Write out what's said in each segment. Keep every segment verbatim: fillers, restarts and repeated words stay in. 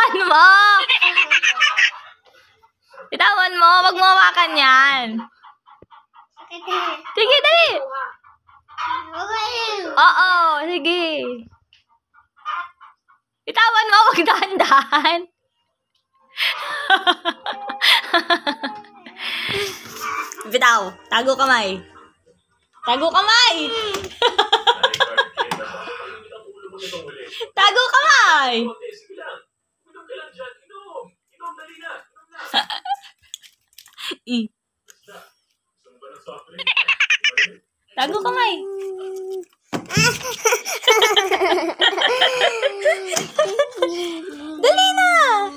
Bitawan mo! Bitawan mo! Wag mo hawakan yan! Sige, dali! Oo, sige. Bitawan mo! Wag dahan-dahan! Bitaw! Tago kamay! Tago kamay! Tago kamay! I. Tago kamay! Dali na!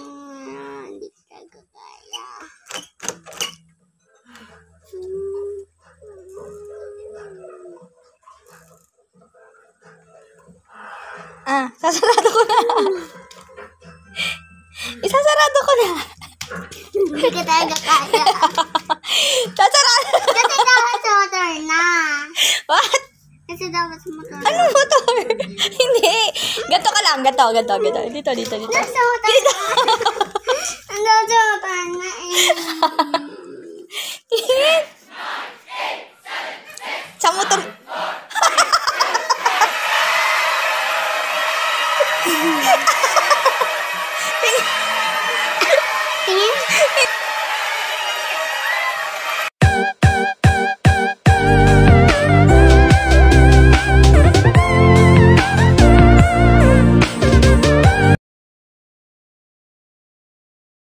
Ah, sasarado ko na. Isasarado ko na. Hindi ka talaga kaya. Sasarado. Kasi dapat sa motor na. What? Kasi dapat sa motor na. Anong motor? Hindi. Gato ka lang. Gato, gato, gato. Dito, dito, dito. Dapat sa motor na. Ang dapat sa motor na eh.